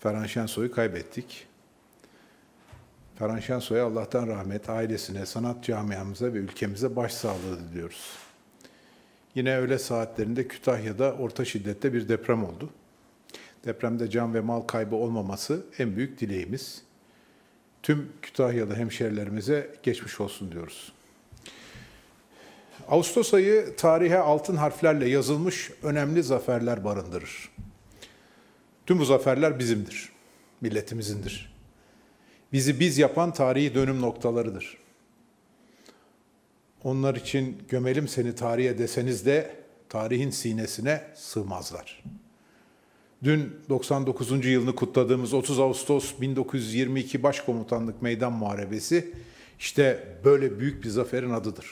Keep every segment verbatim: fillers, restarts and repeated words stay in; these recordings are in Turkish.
Ferhan Şensoy'u kaybettik. Ferhan Şensoy'a Allah'tan rahmet, ailesine, sanat camiamıza ve ülkemize başsağlığı diliyoruz. Yine öğle saatlerinde Kütahya'da orta şiddette bir deprem oldu. Depremde can ve mal kaybı olmaması en büyük dileğimiz. Tüm Kütahyalı hemşerilerimize geçmiş olsun diyoruz. Ağustos ayı tarihe altın harflerle yazılmış önemli zaferler barındırır. Tüm bu zaferler bizimdir, milletimizindir. Bizi biz yapan tarihi dönüm noktalarıdır. Onlar için gömelim seni tarihe deseniz de tarihin sinesine sığmazlar. Dün doksan dokuzuncu yılını kutladığımız otuz Ağustos bin dokuz yüz yirmi iki Başkomutanlık Meydan Muharebesi işte böyle büyük bir zaferin adıdır.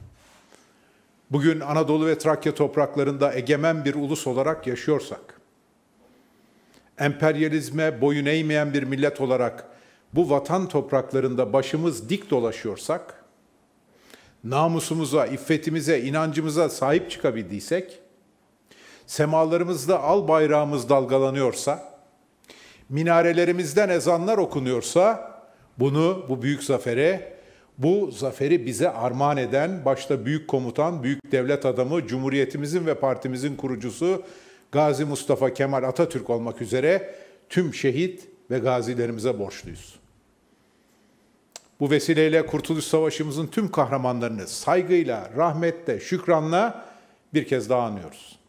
Bugün Anadolu ve Trakya topraklarında egemen bir ulus olarak yaşıyorsak, emperyalizme boyun eğmeyen bir millet olarak bu vatan topraklarında başımız dik dolaşıyorsak, namusumuza, iffetimize, inancımıza sahip çıkabildiysek, semalarımızda al bayrağımız dalgalanıyorsa, minarelerimizden ezanlar okunuyorsa, bunu, bu büyük zafere, bu zaferi bize armağan eden, başta büyük komutan, büyük devlet adamı, Cumhuriyetimizin ve partimizin kurucusu Gazi Mustafa Kemal Atatürk olmak üzere tüm şehit ve gazilerimize borçluyuz. Bu vesileyle Kurtuluş Savaşımızın tüm kahramanlarını saygıyla, rahmetle, şükranla bir kez daha anıyoruz.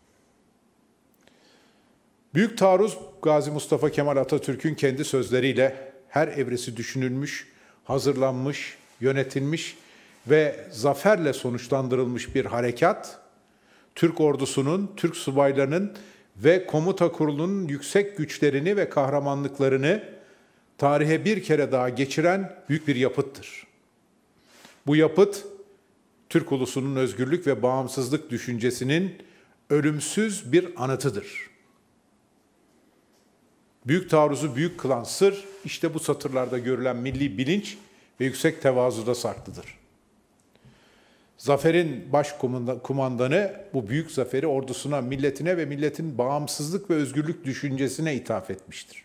Büyük taarruz Gazi Mustafa Kemal Atatürk'ün kendi sözleriyle her evresi düşünülmüş, hazırlanmış, yönetilmiş ve zaferle sonuçlandırılmış bir harekat, Türk ordusunun, Türk subaylarının ve komuta kurulunun yüksek güçlerini ve kahramanlıklarını tarihe bir kere daha geçiren büyük bir yapıttır. Bu yapıt, Türk ulusunun özgürlük ve bağımsızlık düşüncesinin ölümsüz bir anıtıdır. Büyük taarruzu büyük kılan sır, işte bu satırlarda görülen milli bilinç ve yüksek tevazuda saklıdır. Zaferin başkumandanı bu büyük zaferi ordusuna, milletine ve milletin bağımsızlık ve özgürlük düşüncesine ithaf etmiştir.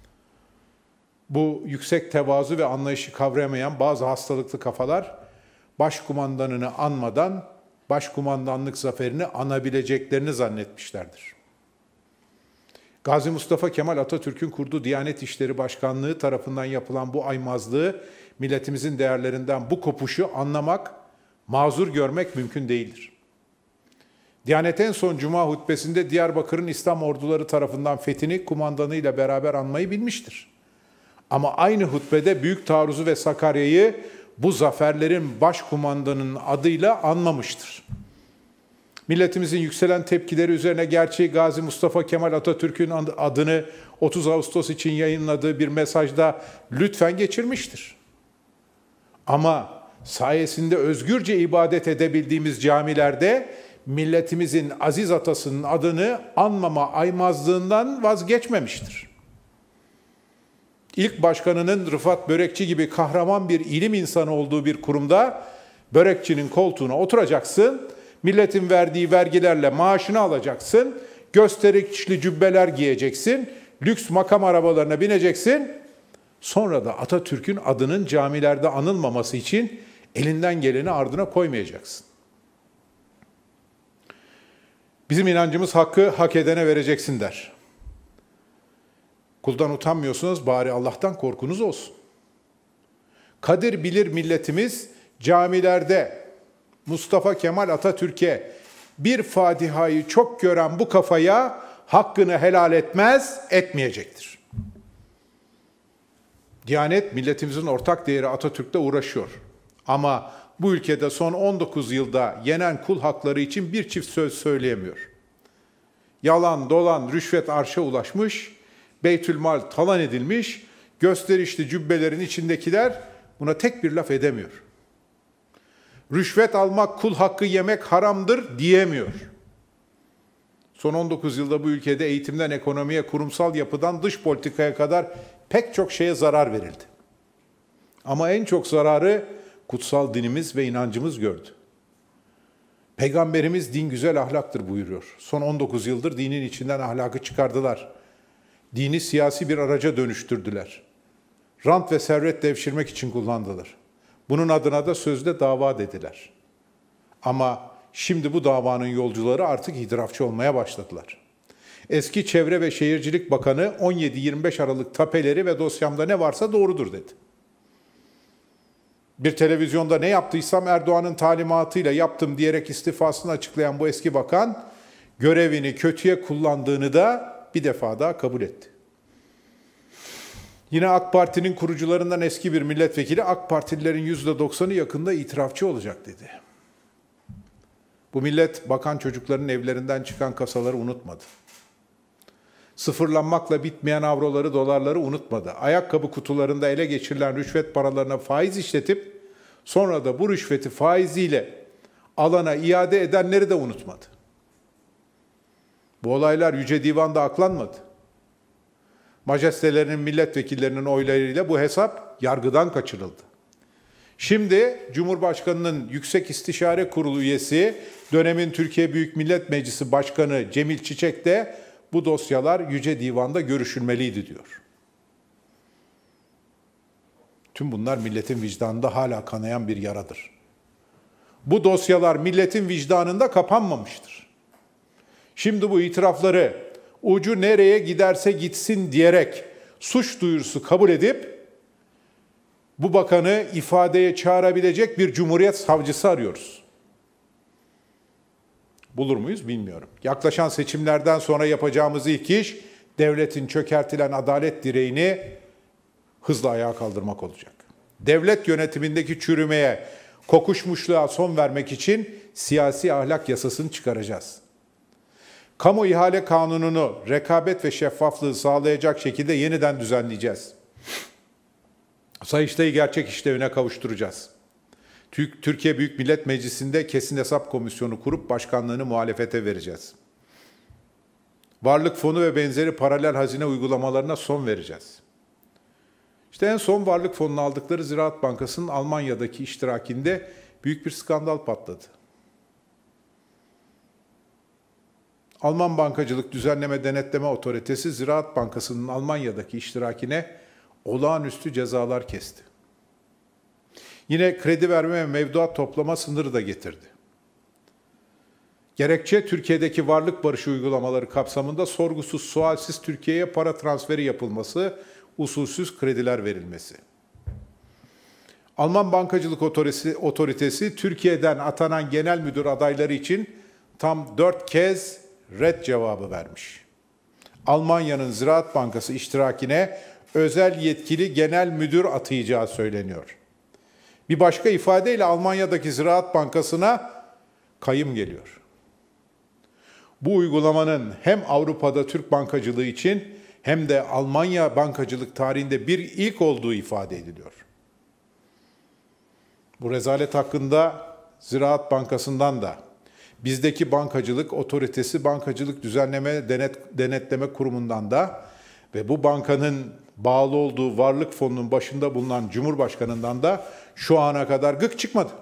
Bu yüksek tevazu ve anlayışı kavrayamayan bazı hastalıklı kafalar, başkumandanını anmadan başkumandanlık zaferini anabileceklerini zannetmişlerdir. Gazi Mustafa Kemal Atatürk'ün kurduğu Diyanet İşleri Başkanlığı tarafından yapılan bu aymazlığı, milletimizin değerlerinden bu kopuşu anlamak, mazur görmek mümkün değildir. Diyanet en son Cuma hutbesinde Diyarbakır'ın İslam orduları tarafından fethini kumandanıyla beraber anmayı bilmiştir. Ama aynı hutbede Büyük Taarruzu ve Sakarya'yı bu zaferlerin başkumandanının adıyla anmamıştır. Milletimizin yükselen tepkileri üzerine gerçeği Gazi Mustafa Kemal Atatürk'ün adını otuz Ağustos için yayınladığı bir mesajda lütfen geçirmiştir. Ama sayesinde özgürce ibadet edebildiğimiz camilerde milletimizin aziz atasının adını anmama aymazlığından vazgeçmemiştir. İlk başkanının Rıfat Börekçi gibi kahraman bir ilim insanı olduğu bir kurumda börekçinin koltuğuna oturacaksın, milletin verdiği vergilerle maaşını alacaksın, gösterişli cübbeler giyeceksin, lüks makam arabalarına bineceksin, sonra da Atatürk'ün adının camilerde anılmaması için elinden geleni ardına koymayacaksın. Bizim inancımız hakkı hak edene vereceksin der. Kuldan utanmıyorsunuz, bari Allah'tan korkunuz olsun. Kadir bilir milletimiz camilerde Mustafa Kemal Atatürk'e bir Fatiha'yı çok gören bu kafaya hakkını helal etmez, etmeyecektir. Diyanet milletimizin ortak değeri Atatürk'te uğraşıyor. Ama bu ülkede son on dokuz yılda yenen kul hakları için bir çift söz söyleyemiyor. Yalan, dolan, rüşvet arşa ulaşmış, Beytülmal talan edilmiş, gösterişli cübbelerin içindekiler buna tek bir laf edemiyor. Rüşvet almak, kul hakkı yemek haramdır diyemiyor. Son on dokuz yılda bu ülkede eğitimden ekonomiye, kurumsal yapıdan dış politikaya kadar pek çok şeye zarar verildi. Ama en çok zararı kutsal dinimiz ve inancımız gördü. Peygamberimiz din güzel ahlaktır buyuruyor. Son on dokuz yıldır dinin içinden ahlakı çıkardılar. Dini siyasi bir araca dönüştürdüler. Rant ve servet devşirmek için kullandılar. Bunun adına da sözde dava dediler. Ama şimdi bu davanın yolcuları artık itirafçı olmaya başladılar. Eski Çevre ve Şehircilik Bakanı on yedi yirmi beş Aralık tapeleri ve dosyamda ne varsa doğrudur dedi. Bir televizyonda ne yaptıysam Erdoğan'ın talimatıyla yaptım diyerek istifasını açıklayan bu eski bakan, görevini kötüye kullandığını da bir defa daha kabul etti. Yine AK Parti'nin kurucularından eski bir milletvekili, AK Partililerin yüzde doksanı yakında itirafçı olacak dedi. Bu millet bakan çocukların evlerinden çıkan kasaları unutmadı. Sıfırlanmakla bitmeyen avroları, dolarları unutmadı. Ayakkabı kutularında ele geçirilen rüşvet paralarına faiz işletip sonra da bu rüşveti faiziyle alana iade edenleri de unutmadı. Bu olaylar Yüce Divan'da aklanmadı. Majestelerinin, milletvekillerinin oylarıyla bu hesap yargıdan kaçırıldı. Şimdi Cumhurbaşkanı'nın Yüksek İstişare Kurulu üyesi, dönemin Türkiye Büyük Millet Meclisi Başkanı Cemil Çiçek de bu dosyalar Yüce Divan'da görüşülmeliydi diyor. Tüm bunlar milletin vicdanında hala kanayan bir yaradır. Bu dosyalar milletin vicdanında kapanmamıştır. Şimdi bu itirafları ucu nereye giderse gitsin diyerek suç duyurusu kabul edip bu bakanı ifadeye çağırabilecek bir Cumhuriyet savcısı arıyoruz. Bulur muyuz bilmiyorum. Yaklaşan seçimlerden sonra yapacağımız ilk iş devletin çökertilen adalet direğini hızla ayağa kaldırmak olacak. Devlet yönetimindeki çürümeye, kokuşmuşluğa son vermek için siyasi ahlak yasasını çıkaracağız. Kamu ihale kanununu rekabet ve şeffaflığı sağlayacak şekilde yeniden düzenleyeceğiz. Sayıştay'ı gerçek işlevine kavuşturacağız. Türkiye Büyük Millet Meclisi'nde kesin hesap komisyonu kurup başkanlığını muhalefete vereceğiz. Varlık fonu ve benzeri paralel hazine uygulamalarına son vereceğiz. İşte en son varlık fonunu aldıkları Ziraat Bankası'nın Almanya'daki iştirakinde büyük bir skandal patladı. Alman Bankacılık Düzenleme Denetleme Otoritesi Ziraat Bankası'nın Almanya'daki iştirakine olağanüstü cezalar kesti. Yine kredi verme ve mevduat toplama sınırı da getirdi. Gerekçe Türkiye'deki varlık barışı uygulamaları kapsamında sorgusuz sualsiz Türkiye'ye para transferi yapılması, usulsüz krediler verilmesi. Alman Bankacılık Otoritesi, Otoritesi Türkiye'den atanan genel müdür adayları için tam dört kez red cevabı vermiş. Almanya'nın Ziraat Bankası iştirakine özel yetkili genel müdür atayacağı söyleniyor. Bir başka ifadeyle Almanya'daki Ziraat Bankası'na kayım geliyor. Bu uygulamanın hem Avrupa'da Türk bankacılığı için hem de Almanya bankacılık tarihinde bir ilk olduğu ifade ediliyor. Bu rezalet hakkında Ziraat Bankası'ndan da, bizdeki bankacılık otoritesi, bankacılık düzenleme denet, denetleme kurumundan da ve bu bankanın bağlı olduğu varlık fonunun başında bulunan Cumhurbaşkanı'ndan da şu ana kadar gık çıkmadı.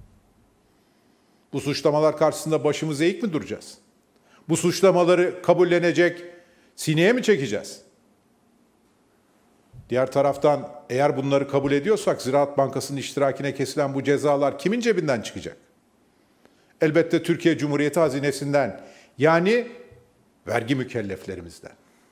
Bu suçlamalar karşısında başımızı eğik mi duracağız? Bu suçlamaları kabullenecek, sineye mi çekeceğiz? Diğer taraftan eğer bunları kabul ediyorsak Ziraat Bankası'nın iştirakine kesilen bu cezalar kimin cebinden çıkacak? Elbette Türkiye Cumhuriyeti hazinesinden, yani vergi mükelleflerimizden.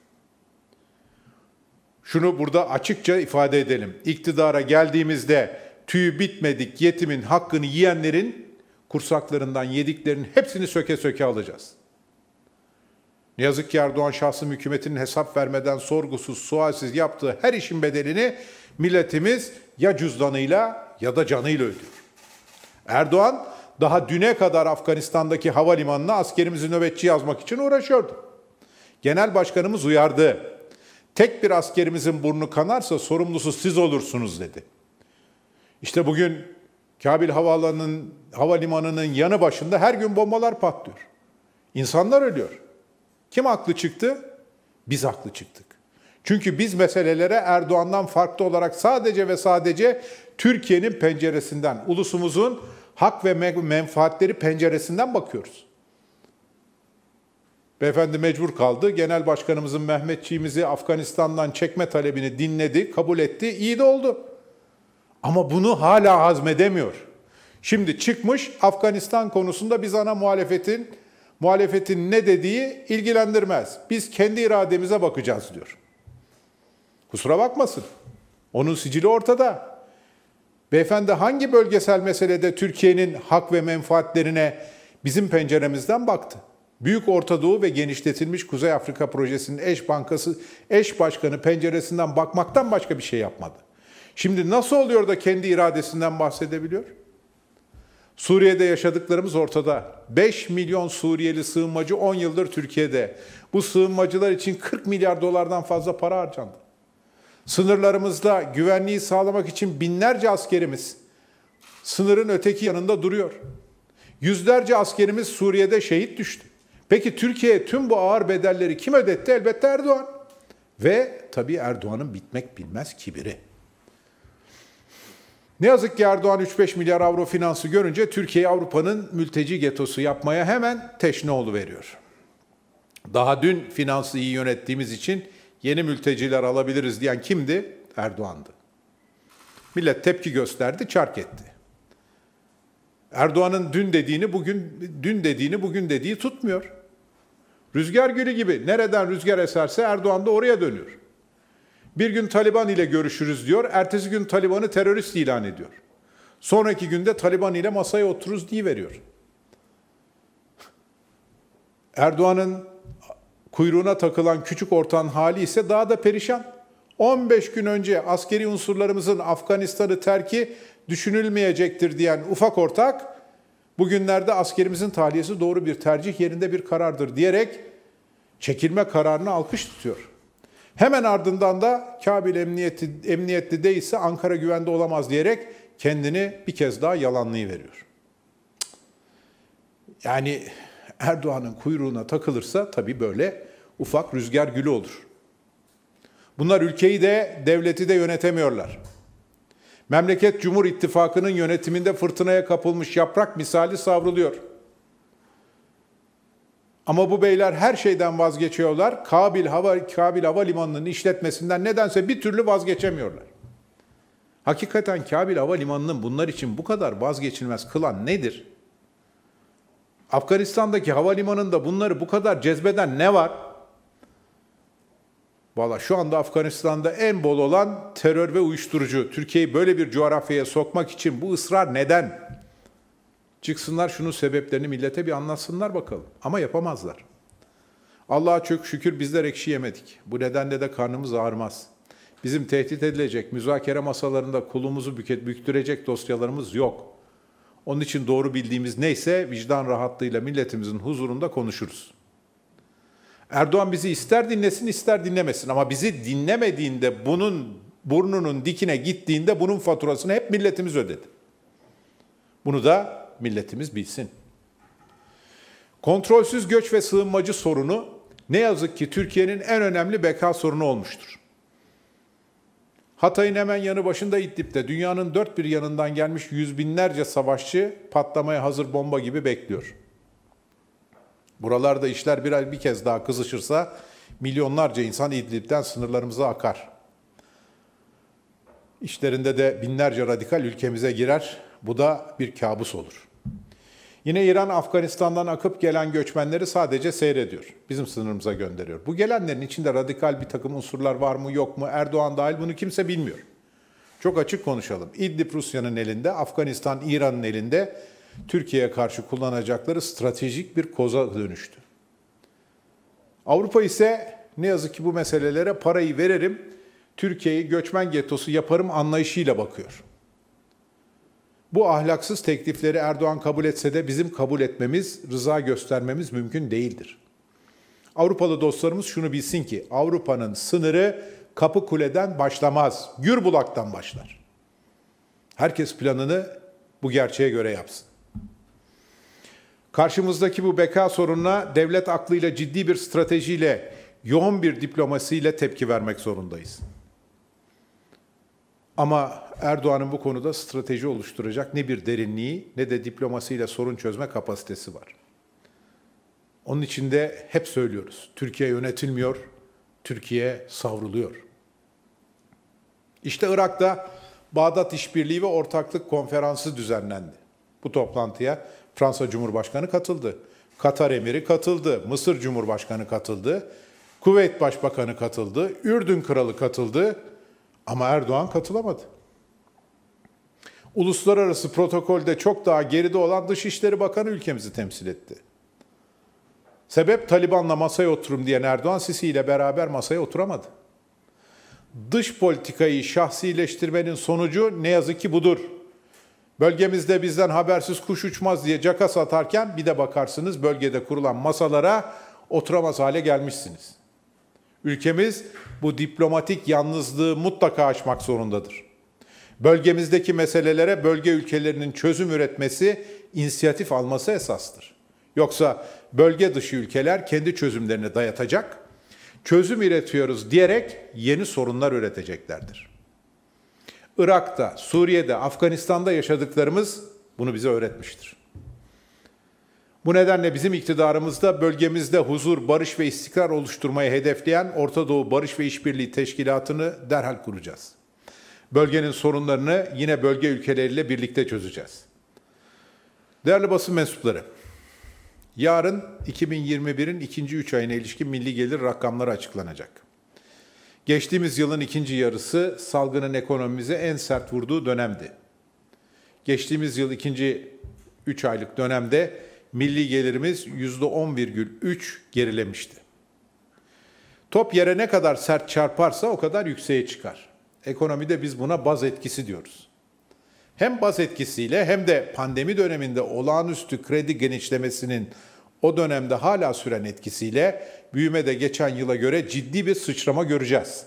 Şunu burada açıkça ifade edelim. İktidara geldiğimizde tüyü bitmedik yetimin hakkını yiyenlerin kursaklarından yediklerinin hepsini söke söke alacağız. Ne yazık ki Erdoğan şahsım hükümetinin hesap vermeden sorgusuz, sualsiz yaptığı her işin bedelini milletimiz ya cüzdanıyla ya da canıyla ödüyor. Erdoğan daha düne kadar Afganistan'daki havalimanına askerimizi nöbetçi yazmak için uğraşıyordu. Genel Başkanımız uyardı. Tek bir askerimizin burnu kanarsa sorumlusu siz olursunuz dedi. İşte bugün Kabil Havaalanı'nın, havalimanının yanı başında her gün bombalar patlıyor. İnsanlar ölüyor. Kim haklı çıktı? Biz haklı çıktık. Çünkü biz meselelere Erdoğan'dan farklı olarak sadece ve sadece Türkiye'nin penceresinden, ulusumuzun hak ve menfaatleri penceresinden bakıyoruz. Beyefendi mecbur kaldı. Genel Başkanımızın Mehmetçiğimizi Afganistan'dan çekme talebini dinledi, kabul etti. İyi de oldu. Ama bunu hala hazmedemiyor. Şimdi çıkmış Afganistan konusunda biz ana muhalefetin muhalefetin ne dediği ilgilendirmez. Biz kendi irademize bakacağız diyor. Kusura bakmasın. Onun sicili ortada. Beyefendi hangi bölgesel meselede Türkiye'nin hak ve menfaatlerine bizim penceremizden baktı? Büyük Orta Doğu ve genişletilmiş Kuzey Afrika Projesi'nin eş bankası, eş başkanı penceresinden bakmaktan başka bir şey yapmadı. Şimdi nasıl oluyor da kendi iradesinden bahsedebiliyor? Suriye'de yaşadıklarımız ortada. beş milyon Suriyeli sığınmacı on yıldır Türkiye'de. Bu sığınmacılar için kırk milyar dolardan fazla para harcandı. Sınırlarımızda güvenliği sağlamak için binlerce askerimiz sınırın öteki yanında duruyor. Yüzlerce askerimiz Suriye'de şehit düştü. Peki Türkiye'ye tüm bu ağır bedelleri kim ödetti? Elbette Erdoğan. Ve tabii Erdoğan'ın bitmek bilmez kibiri. Ne yazık ki Erdoğan üç beş milyar avro finansı görünce Türkiye'yi Avrupa'nın mülteci getosu yapmaya hemen teşne oluveriyor. Daha dün finansı iyi yönettiğimiz için yeni mülteciler alabiliriz diyen kimdi? Erdoğan'dı. Millet tepki gösterdi, çark etti. Erdoğan'ın dün dediğini bugün dün dediğini bugün dediği tutmuyor. Rüzgar gülü gibi nereden rüzgar eserse Erdoğan da oraya dönüyor. Bir gün Taliban ile görüşürüz diyor, ertesi gün Taliban'ı terörist ilan ediyor. Sonraki günde Taliban ile masaya otururuz deyiveriyor. Erdoğan'ın kuyruğuna takılan küçük ortağın hali ise daha da perişan. on beş gün önce askeri unsurlarımızın Afganistan'ı terki düşünülmeyecektir diyen ufak ortak, bugünlerde askerimizin tahliyesi doğru bir tercih yerinde bir karardır diyerek çekilme kararını alkış tutuyor. Hemen ardından da Kabil emniyeti, emniyetli değilse Ankara güvende olamaz diyerek kendini bir kez daha yalanlayıveriyor. Yani Erdoğan'ın kuyruğuna takılırsa tabii böyle ufak rüzgar gülü olur. Bunlar ülkeyi de devleti de yönetemiyorlar. Memleket Cumhur İttifakı'nın yönetiminde fırtınaya kapılmış yaprak misali savruluyor. Ama bu beyler her şeyden vazgeçiyorlar. Kabil Hava, Kabil Havalimanı'nın işletmesinden nedense bir türlü vazgeçemiyorlar. Hakikaten Kabil Havalimanı'nın bunlar için bu kadar vazgeçilmez kılan nedir? Afganistan'daki havalimanında bunları bu kadar cezbeden ne var? Valla şu anda Afganistan'da en bol olan terör ve uyuşturucu. Türkiye'yi böyle bir coğrafyaya sokmak için bu ısrar neden? Çıksınlar şunun sebeplerini millete bir anlatsınlar bakalım. Ama yapamazlar. Allah'a çok şükür bizler ekşi yemedik. Bu nedenle de karnımız ağrımaz. Bizim tehdit edilecek, müzakere masalarında kolumuzu büktürecek dosyalarımız yok. Onun için doğru bildiğimiz neyse vicdan rahatlığıyla milletimizin huzurunda konuşuruz. Erdoğan bizi ister dinlesin ister dinlemesin ama bizi dinlemediğinde bunun burnunun dikine gittiğinde bunun faturasını hep milletimiz ödedi. Bunu da milletimiz bilsin. Kontrolsüz göç ve sığınmacı sorunu ne yazık ki Türkiye'nin en önemli beka sorunu olmuştur. Hatay'ın hemen yanı başında İdlib'de dünyanın dört bir yanından gelmiş yüz binlerce savaşçı patlamaya hazır bomba gibi bekliyor. Buralarda işler bir, bir kez daha kızışırsa milyonlarca insan İdlib'den sınırlarımıza akar. İşlerinde de binlerce radikal ülkemize girer. Bu da bir kabus olur. Yine İran, Afganistan'dan akıp gelen göçmenleri sadece seyrediyor. Bizim sınırımıza gönderiyor. Bu gelenlerin içinde radikal bir takım unsurlar var mı yok mu? Erdoğan dahil bunu kimse bilmiyor. Çok açık konuşalım. İdlib Rusya'nın elinde, Afganistan İran'ın elinde. Türkiye'ye karşı kullanacakları stratejik bir koza dönüştü. Avrupa ise ne yazık ki bu meselelere parayı veririm, Türkiye'yi göçmen getosu yaparım anlayışıyla bakıyor. Bu ahlaksız teklifleri Erdoğan kabul etse de bizim kabul etmemiz, rıza göstermemiz mümkün değildir. Avrupalı dostlarımız şunu bilsin ki Avrupa'nın sınırı Kapıkule'den başlamaz, Gürbulak'tan başlar. Herkes planını bu gerçeğe göre yapsın. Karşımızdaki bu beka sorununa devlet aklıyla ciddi bir stratejiyle, yoğun bir diplomasiyle tepki vermek zorundayız. Ama Erdoğan'ın bu konuda strateji oluşturacak ne bir derinliği ne de diplomasiyle sorun çözme kapasitesi var. Onun için de hep söylüyoruz. Türkiye yönetilmiyor, Türkiye savruluyor. İşte Irak'ta Bağdat İşbirliği ve Ortaklık Konferansı düzenlendi. Bu toplantıya Fransa Cumhurbaşkanı katıldı. Katar Emiri katıldı. Mısır Cumhurbaşkanı katıldı. Kuveyt Başbakanı katıldı. Ürdün Kralı katıldı. Ama Erdoğan katılamadı. Uluslararası protokolde çok daha geride olan Dışişleri Bakanı ülkemizi temsil etti. Sebep Taliban'la masaya oturum diyen Erdoğan, Sisi ile beraber masaya oturamadı. Dış politikayı şahsileştirmenin sonucu ne yazık ki budur. Bölgemizde bizden habersiz kuş uçmaz diye caka satarken bir de bakarsınız bölgede kurulan masalara oturamaz hale gelmişsiniz. Ülkemiz bu diplomatik yalnızlığı mutlaka aşmak zorundadır. Bölgemizdeki meselelere bölge ülkelerinin çözüm üretmesi, inisiyatif alması esastır. Yoksa bölge dışı ülkeler kendi çözümlerini dayatacak, çözüm üretiyoruz diyerek yeni sorunlar üreteceklerdir. Irak'ta, Suriye'de, Afganistan'da yaşadıklarımız bunu bize öğretmiştir. Bu nedenle bizim iktidarımızda bölgemizde huzur, barış ve istikrar oluşturmayı hedefleyen Orta Doğu Barış ve İşbirliği Teşkilatı'nı derhal kuracağız. Bölgenin sorunlarını yine bölge ülkeleriyle birlikte çözeceğiz. Değerli basın mensupları, yarın iki bin yirmi birin ikinci üç ayına ilişkin milli gelir rakamları açıklanacak. Geçtiğimiz yılın ikinci yarısı salgının ekonomimize en sert vurduğu dönemdi. Geçtiğimiz yıl ikinci üç aylık dönemde milli gelirimiz yüzde on virgül üç gerilemişti. Top yere ne kadar sert çarparsa o kadar yükseğe çıkar. Ekonomide biz buna baz etkisi diyoruz. Hem baz etkisiyle hem de pandemi döneminde olağanüstü kredi genişlemesinin o dönemde hala süren etkisiyle büyümede geçen yıla göre ciddi bir sıçrama göreceğiz.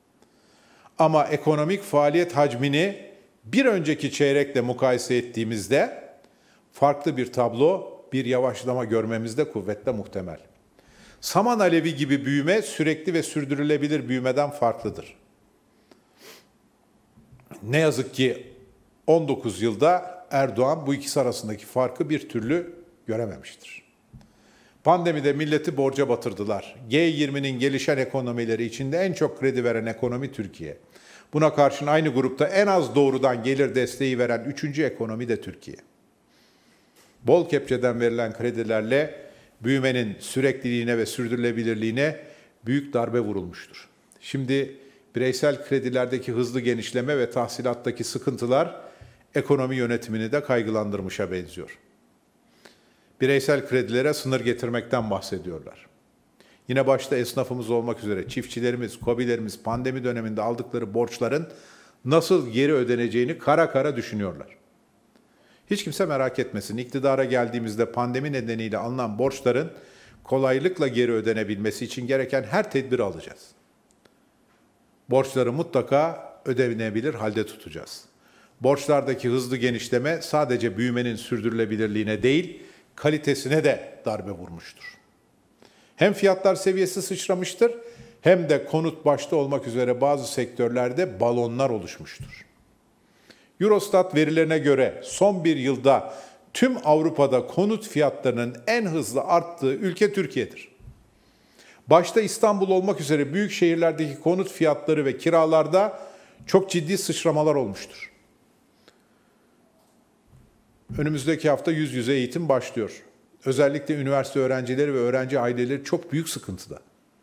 Ama ekonomik faaliyet hacmini bir önceki çeyrekle mukayese ettiğimizde farklı bir tablo, bir yavaşlama görmemiz de kuvvetle muhtemel. Saman alevi gibi büyüme sürekli ve sürdürülebilir büyümeden farklıdır. Ne yazık ki on dokuz yılda Erdoğan bu ikisi arasındaki farkı bir türlü görememiştir. Pandemide milleti borca batırdılar. G yirminin gelişen ekonomileri içinde en çok kredi veren ekonomi Türkiye. Buna karşın aynı grupta en az doğrudan gelir desteği veren üçüncü ekonomi de Türkiye. Bol kepçeden verilen kredilerle büyümenin sürekliliğine ve sürdürülebilirliğine büyük darbe vurulmuştur. Şimdi bireysel kredilerdeki hızlı genişleme ve tahsilattaki sıkıntılar ekonomi yönetimini de kaygılandırmışa benziyor. Bireysel kredilere sınır getirmekten bahsediyorlar. Yine başta esnafımız olmak üzere çiftçilerimiz, KOBİ'lerimiz pandemi döneminde aldıkları borçların nasıl geri ödeneceğini kara kara düşünüyorlar. Hiç kimse merak etmesin. İktidara geldiğimizde pandemi nedeniyle alınan borçların kolaylıkla geri ödenebilmesi için gereken her tedbiri alacağız. Borçları mutlaka ödenebilir halde tutacağız. Borçlardaki hızlı genişleme sadece büyümenin sürdürülebilirliğine değil, kalitesine de darbe vurmuştur. Hem fiyatlar seviyesi sıçramıştır, hem de konut başta olmak üzere bazı sektörlerde balonlar oluşmuştur. Eurostat verilerine göre son bir yılda tüm Avrupa'da konut fiyatlarının en hızlı arttığı ülke Türkiye'dir. Başta İstanbul olmak üzere büyük şehirlerdeki konut fiyatları ve kiralarda çok ciddi sıçramalar olmuştur. Önümüzdeki hafta yüz yüze eğitim başlıyor. Özellikle üniversite öğrencileri ve öğrenci aileleri çok büyük sıkıntıda.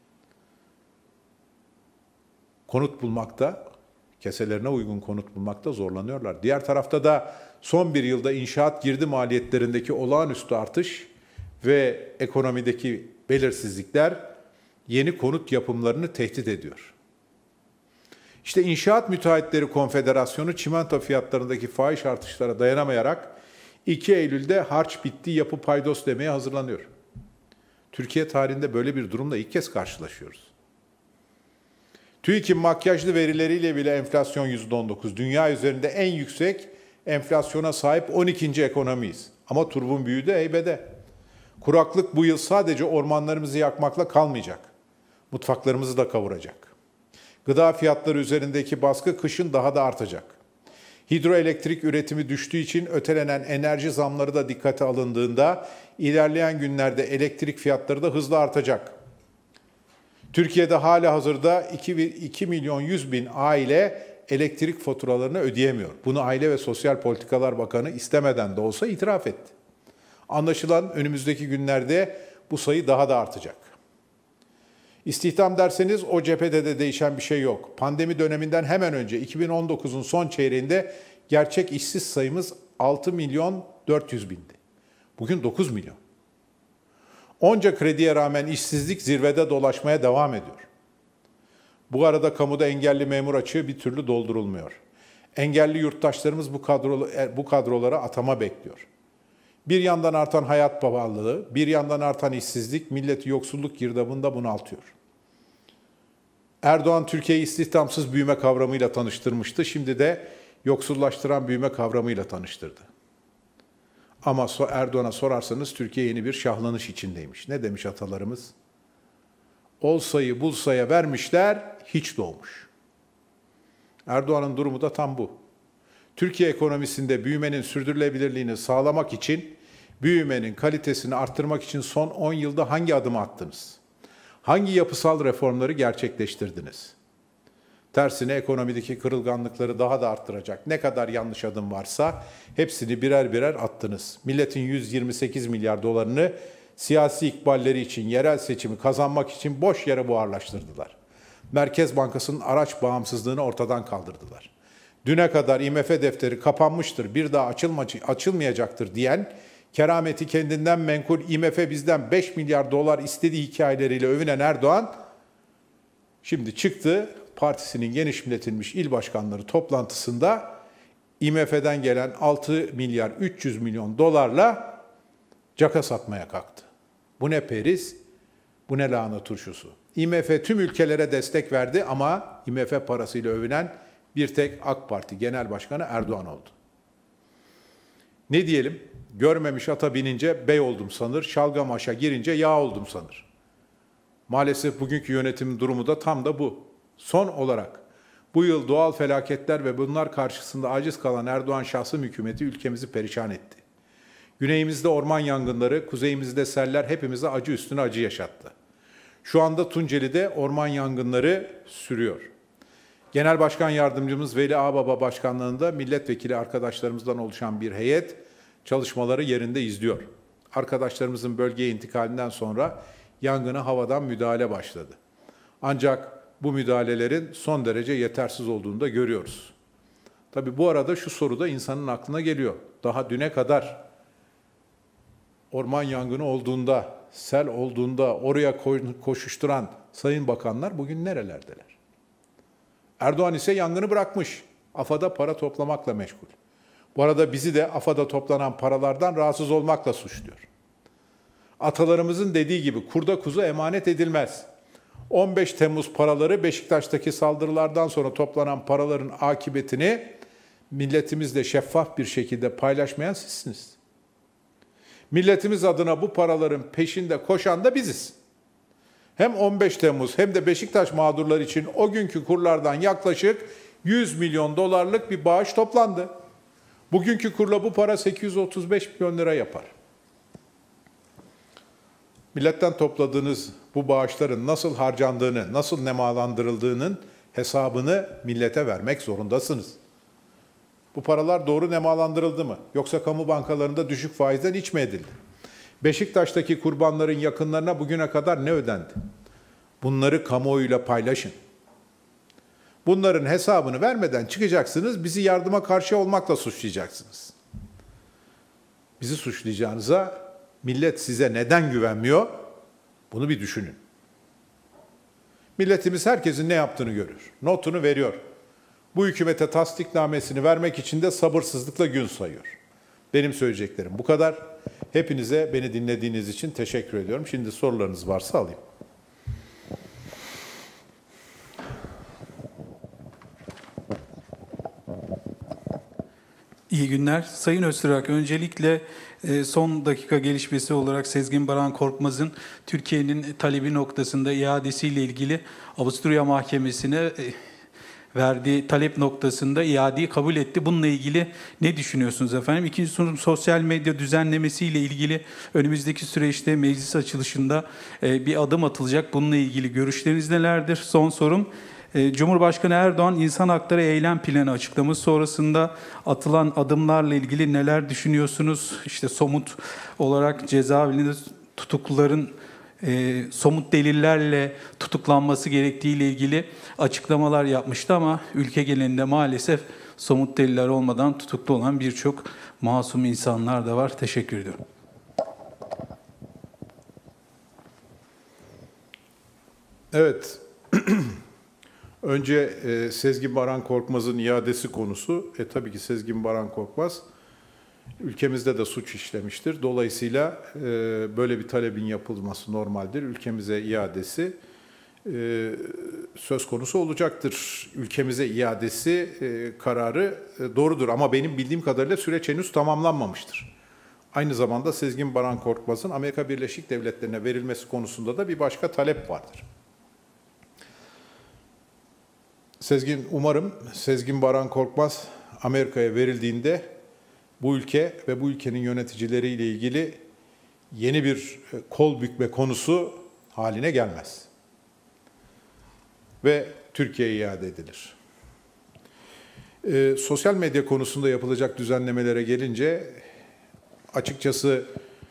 Konut bulmakta, keselerine uygun konut bulmakta zorlanıyorlar. Diğer tarafta da son bir yılda inşaat girdi maliyetlerindeki olağanüstü artış ve ekonomideki belirsizlikler yeni konut yapımlarını tehdit ediyor. İşte İnşaat Müteahhitleri Konfederasyonu çimento fiyatlarındaki fahiş artışlara dayanamayarak iki Eylül'de harç bitti yapı paydos demeye hazırlanıyor. Türkiye tarihinde böyle bir durumla ilk kez karşılaşıyoruz. TÜİK'in makyajlı verileriyle bile enflasyon yüzde on dokuz. Dünya üzerinde en yüksek enflasyona sahip on ikinci ekonomiyiz. Ama turbun büyüğü de heybede. Kuraklık bu yıl sadece ormanlarımızı yakmakla kalmayacak. Mutfaklarımızı da kavuracak. Gıda fiyatları üzerindeki baskı kışın daha da artacak. Hidroelektrik üretimi düştüğü için ötelenen enerji zamları da dikkate alındığında ilerleyen günlerde elektrik fiyatları da hızla artacak. Türkiye'de halihazırda iki milyon yüz bin aile elektrik faturalarını ödeyemiyor. Bunu Aile ve Sosyal Politikalar Bakanı istemeden de olsa itiraf etti. Anlaşılan önümüzdeki günlerde bu sayı daha da artacak. İstihdam derseniz o cephede de değişen bir şey yok. Pandemi döneminden hemen önce iki bin on dokuzun son çeyreğinde gerçek işsiz sayımız altı milyon dört yüz bindi. Bugün dokuz milyon. Onca krediye rağmen işsizlik zirvede dolaşmaya devam ediyor. Bu arada kamuda engelli memur açığı bir türlü doldurulmuyor. Engelli yurttaşlarımız bu, kadro, bu kadrolara atama bekliyor. Bir yandan artan hayat pahalılığı, bir yandan artan işsizlik milleti yoksulluk girdabında bunaltıyor. Erdoğan Türkiye'yi istihdamsız büyüme kavramıyla tanıştırmıştı. Şimdi de yoksullaştıran büyüme kavramıyla tanıştırdı. Ama Erdoğan'a sorarsanız Türkiye yeni bir şahlanış içindeymiş. Ne demiş atalarımız? Olsayı bulsaya vermişler, hiç doğmuş. Erdoğan'ın durumu da tam bu. Türkiye ekonomisinde büyümenin sürdürülebilirliğini sağlamak için, büyümenin kalitesini arttırmak için son on yılda hangi adımı attınız? Hangi yapısal reformları gerçekleştirdiniz? Tersine ekonomideki kırılganlıkları daha da arttıracak ne kadar yanlış adım varsa hepsini birer birer attınız. Milletin yüz yirmi sekiz milyar dolarını siyasi ikballeri için, yerel seçimi kazanmak için boş yere buharlaştırdılar. Merkez Bankası'nın araç bağımsızlığını ortadan kaldırdılar. Düne kadar I M F defteri kapanmıştır, bir daha açılma, açılmayacaktır diyen, kerameti kendinden menkul I M F bizden beş milyar dolar istediği hikayeleriyle övünen Erdoğan, şimdi çıktı, partisinin geniş milletilmiş il başkanları toplantısında I M F'den gelen altı milyar üç yüz milyon dolarla caka satmaya kalktı. Bu ne periz, bu ne lahana turşusu. I M F tüm ülkelere destek verdi ama I M F parasıyla övünen bir tek AK Parti Genel Başkanı Erdoğan oldu. Ne diyelim? Görmemiş ata binince bey oldum sanır, şalgam aşa girince yağ oldum sanır. Maalesef bugünkü yönetimin durumu da tam da bu. Son olarak bu yıl doğal felaketler ve bunlar karşısında aciz kalan Erdoğan şahsım hükümeti ülkemizi perişan etti. Güneyimizde orman yangınları, kuzeyimizde seller hepimize acı üstüne acı yaşattı. Şu anda Tunceli'de orman yangınları sürüyor. Genel Başkan Yardımcımız Veli Ağbaba başkanlığında milletvekili arkadaşlarımızdan oluşan bir heyet çalışmaları yerinde izliyor. Arkadaşlarımızın bölgeye intikalinden sonra yangına havadan müdahale başladı. Ancak bu müdahalelerin son derece yetersiz olduğunu da görüyoruz. Tabii bu arada şu soru da insanın aklına geliyor. Daha düne kadar orman yangını olduğunda, sel olduğunda oraya koşuşturan sayın bakanlar bugün nerelerdeler? Erdoğan ise yangını bırakmış. AFAD'a para toplamakla meşgul. Bu arada bizi de AFAD'a toplanan paralardan rahatsız olmakla suçluyor. Atalarımızın dediği gibi kurda kuzu emanet edilmez. on beş Temmuz paraları Beşiktaş'taki saldırılardan sonra toplanan paraların akıbetini milletimizle şeffaf bir şekilde paylaşmayan sizsiniz. Milletimiz adına bu paraların peşinde koşan da biziz. Hem on beş Temmuz hem de Beşiktaş mağdurları için o günkü kurlardan yaklaşık yüz milyon dolarlık bir bağış toplandı. Bugünkü kurla bu para sekiz yüz otuz beş milyon lira yapar. Milletten topladığınız bu bağışların nasıl harcandığını, nasıl nemalandırıldığının hesabını millete vermek zorundasınız. Bu paralar doğru nemalandırıldı mı? Yoksa kamu bankalarında düşük faizden iç mi edildi? Beşiktaş'taki kurbanların yakınlarına bugüne kadar ne ödendi? Bunları kamuoyuyla paylaşın. Bunların hesabını vermeden çıkacaksınız, bizi yardıma karşı olmakla suçlayacaksınız. Bizi suçlayacağınıza millet size neden güvenmiyor? Bunu bir düşünün. Milletimiz herkesin ne yaptığını görür. Notunu veriyor. Bu hükümete tasdiknamesini vermek için de sabırsızlıkla gün sayıyor. Benim söyleyeceklerim bu kadar. Hepinize beni dinlediğiniz için teşekkür ediyorum. Şimdi sorularınız varsa alayım. İyi günler. Sayın Öztürk, öncelikle son dakika gelişmesi olarak Sezgin Baran Korkmaz'ın Türkiye'nin talebi noktasında iadesiyle ilgili Avusturya Mahkemesi'ne verdiği talep noktasında iadeyi kabul etti. Bununla ilgili ne düşünüyorsunuz efendim? İkinci sorum, sosyal medya düzenlemesiyle ilgili önümüzdeki süreçte meclis açılışında bir adım atılacak. Bununla ilgili görüşleriniz nelerdir? Son sorum, Cumhurbaşkanı Erdoğan insan hakları eylem planı açıklaması sonrasında atılan adımlarla ilgili neler düşünüyorsunuz? İşte somut olarak cezaevinde tutukluların e, somut delillerle tutuklanması gerektiği ile ilgili açıklamalar yapmıştı ama ülke genelinde maalesef somut deliller olmadan tutuklu olan birçok masum insanlar da var. Teşekkür ediyorum. Evet. Önce e, Sezgin Baran Korkmaz'ın iadesi konusu. E tabii ki Sezgin Baran Korkmaz ülkemizde de suç işlemiştir. Dolayısıyla e, böyle bir talebin yapılması normaldir. Ülkemize iadesi e, söz konusu olacaktır. Ülkemize iadesi e, kararı e, doğrudur. Ama benim bildiğim kadarıyla süreç henüz tamamlanmamıştır. Aynı zamanda Sezgin Baran Korkmaz'ın Amerika Birleşik Devletleri'ne verilmesi konusunda da bir başka talep vardır. Sezgin, umarım Sezgin Baran Korkmaz Amerika'ya verildiğinde bu ülke ve bu ülkenin yöneticileriyle ilgili yeni bir kol bükme konusu haline gelmez. Ve Türkiye'ye iade edilir. E, sosyal medya konusunda yapılacak düzenlemelere gelince açıkçası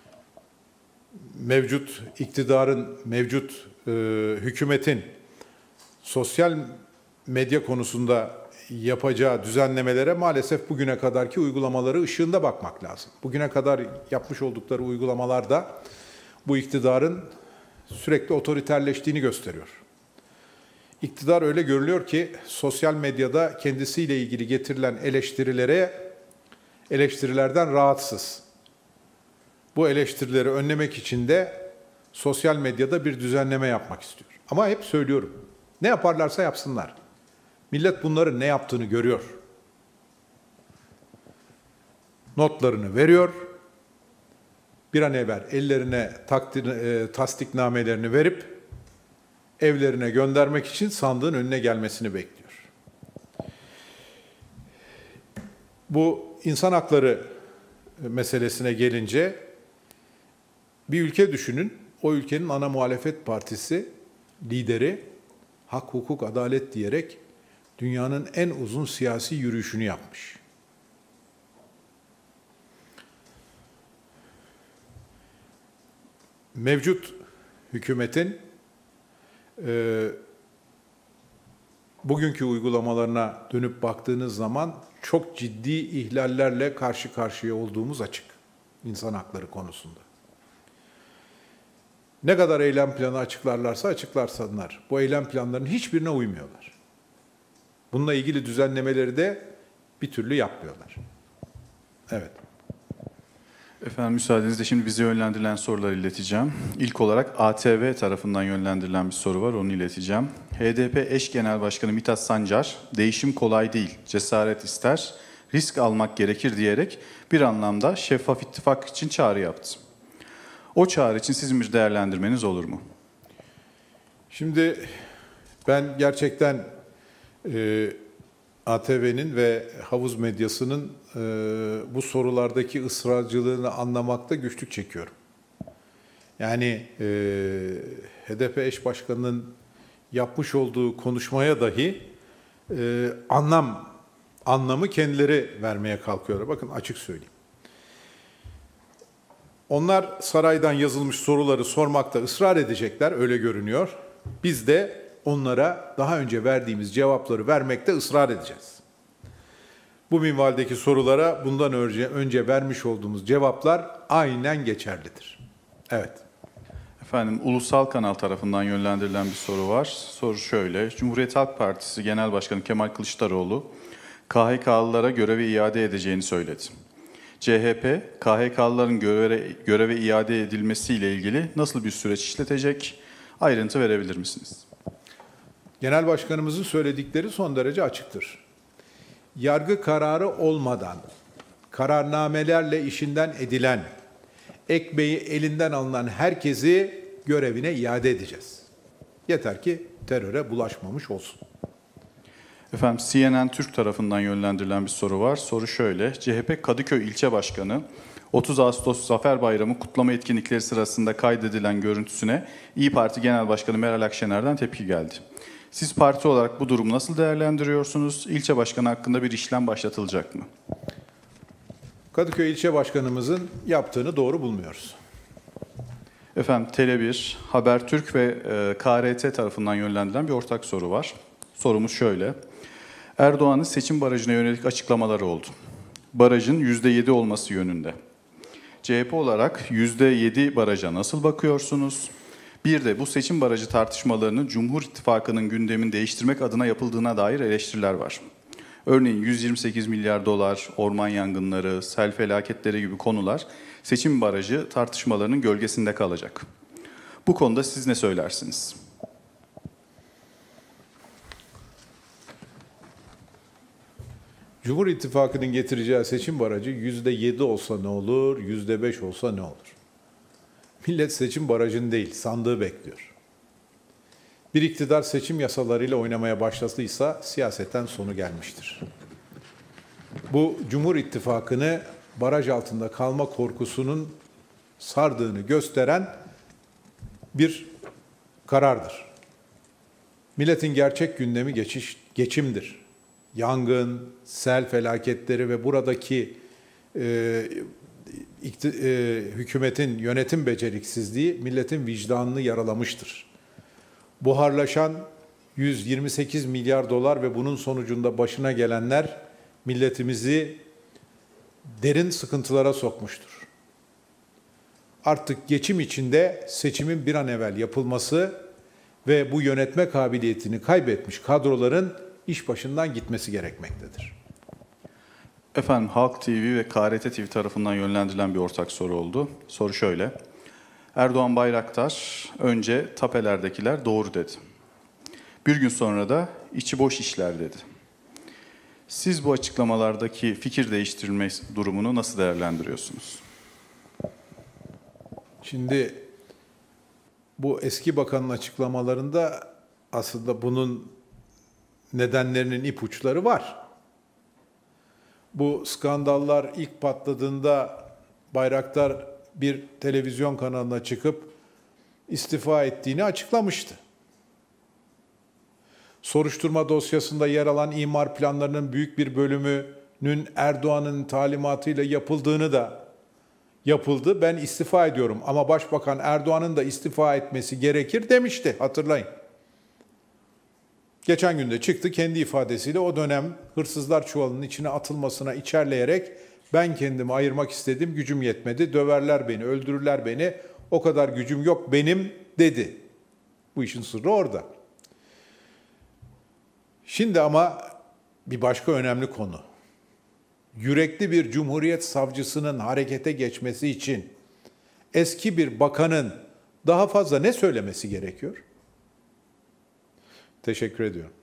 mevcut iktidarın, mevcut e, hükümetin sosyal medya konusunda yapacağı düzenlemelere maalesef bugüne kadarki uygulamaları ışığında bakmak lazım. Bugüne kadar yapmış oldukları uygulamalarda bu iktidarın sürekli otoriterleştiğini gösteriyor. İktidar öyle görülüyor ki sosyal medyada kendisiyle ilgili getirilen eleştirilere, eleştirilerden rahatsız. Bu eleştirileri önlemek için de sosyal medyada bir düzenleme yapmak istiyor. Ama hep söylüyorum, ne yaparlarsa yapsınlar. Millet bunların ne yaptığını görüyor. Notlarını veriyor. Bir an evvel ellerine takdir, e, tasdiknamelerini verip evlerine göndermek için sandığın önüne gelmesini bekliyor. Bu insan hakları meselesine gelince bir ülke düşünün. O ülkenin ana muhalefet partisi lideri hak, hukuk, adalet diyerek dünyanın en uzun siyasi yürüyüşünü yapmış. Mevcut hükümetin e, bugünkü uygulamalarına dönüp baktığınız zaman çok ciddi ihlallerle karşı karşıya olduğumuz açık insan hakları konusunda. Ne kadar eylem planı açıklarlarsa açıklarsınlar. Bu eylem planlarının hiçbirine uymuyorlar. Bununla ilgili düzenlemeleri de bir türlü yapmıyorlar. Evet. Efendim müsaadenizle şimdi bize yönlendirilen soruları ileteceğim. İlk olarak A T V tarafından yönlendirilen bir soru var, onu ileteceğim. H D P eş genel başkanı Mithat Sancar, değişim kolay değil, cesaret ister, risk almak gerekir diyerek bir anlamda şeffaf ittifak için çağrı yaptı. O çağrı için sizin bir değerlendirmeniz olur mu? Şimdi ben gerçekten e, A T V'nin ve havuz medyasının e, bu sorulardaki ısrarcılığını anlamakta güçlük çekiyorum. Yani e, H D P eş başkanının yapmış olduğu konuşmaya dahi e, anlam anlamı kendileri vermeye kalkıyorlar. Bakın açık söyleyeyim. Onlar saraydan yazılmış soruları sormakta ısrar edecekler, öyle görünüyor. Biz de onlara daha önce verdiğimiz cevapları vermekte ısrar edeceğiz. Bu minvaldeki sorulara bundan önce, önce vermiş olduğumuz cevaplar aynen geçerlidir. Evet. Efendim, Ulusal Kanal tarafından yönlendirilen bir soru var. Soru şöyle, Cumhuriyet Halk Partisi Genel Başkanı Kemal Kılıçdaroğlu, K H K'lılara görevi iade edeceğini söyledi. C H P, K H K'lıların göreve, göreve iade edilmesiyle ilgili nasıl bir süreç işletecek? Ayrıntı verebilir misiniz? Genel Başkanımızın söyledikleri son derece açıktır. Yargı kararı olmadan, kararnamelerle işinden edilen, ekmeği elinden alınan herkesi görevine iade edeceğiz. Yeter ki teröre bulaşmamış olsun. Efendim C N N Türk tarafından yönlendirilen bir soru var. Soru şöyle. C H P Kadıköy İlçe Başkanı otuz Ağustos Zafer Bayramı kutlama etkinlikleri sırasında kaydedilen görüntüsüne İYİ Parti Genel Başkanı Meral Akşener'den tepki geldi. Siz parti olarak bu durumu nasıl değerlendiriyorsunuz? İlçe başkanı hakkında bir işlem başlatılacak mı? Kadıköy İlçe Başkanımızın yaptığını doğru bulmuyoruz. Efendim Tele bir, Habertürk ve e, K R T tarafından yönlendirilen bir ortak soru var. Sorumuz şöyle. Erdoğan'ın seçim barajına yönelik açıklamaları oldu. Barajın yüzde yedi olması yönünde. C H P olarak yüzde yedi baraja nasıl bakıyorsunuz? Bir de bu seçim barajı tartışmalarının Cumhur İttifakı'nın gündemini değiştirmek adına yapıldığına dair eleştiriler var. Örneğin yüz yirmi sekiz milyar dolar, orman yangınları, sel felaketleri gibi konular seçim barajı tartışmalarının gölgesinde kalacak. Bu konuda siz ne söylersiniz? Cumhur İttifakı'nın getireceği seçim barajı yüzde yedi olsa ne olur, yüzde beş olsa ne olur? Millet seçim barajını değil, sandığı bekliyor. Bir iktidar seçim yasalarıyla oynamaya başladıysa siyasetten sonu gelmiştir. Bu Cumhur İttifakı'nı baraj altında kalma korkusunun sardığını gösteren bir karardır. Milletin gerçek gündemi geçiş, geçimdir. Yangın, sel felaketleri ve buradaki e, ikti, e, hükümetin yönetim beceriksizliği milletin vicdanını yaralamıştır. Buharlaşan yüz yirmi sekiz milyar dolar ve bunun sonucunda başına gelenler milletimizi derin sıkıntılara sokmuştur. Artık geçim içinde seçimin bir an evvel yapılması ve bu yönetme kabiliyetini kaybetmiş kadroların iş başından gitmesi gerekmektedir. Efendim Halk T V ve K R T T V tarafından yönlendirilen bir ortak soru oldu. Soru şöyle. Erdoğan Bayraktar önce tapelerdekiler doğru dedi. Bir gün sonra da içi boş işler dedi. Siz bu açıklamalardaki fikir değiştirme durumunu nasıl değerlendiriyorsunuz? Şimdi bu eski bakanın açıklamalarında aslında bunun nedenlerinin ipuçları var. Bu skandallar ilk patladığında Bayraktar bir televizyon kanalına çıkıp istifa ettiğini açıklamıştı. Soruşturma dosyasında yer alan imar planlarının büyük bir bölümünün Erdoğan'ın talimatıyla yapıldığını da yapıldı. Ben istifa ediyorum ama Başbakan Erdoğan'ın da istifa etmesi gerekir demişti, hatırlayın. Geçen gün de çıktı kendi ifadesiyle o dönem hırsızlar çuvalının içine atılmasına içerleyerek ben kendimi ayırmak istedim, gücüm yetmedi, döverler beni, öldürürler beni, o kadar gücüm yok benim dedi. Bu işin sırrı orada. Şimdi ama bir başka önemli konu. Yürekli bir Cumhuriyet savcısının harekete geçmesi için eski bir bakanın daha fazla ne söylemesi gerekiyor? Teşekkür ediyorum.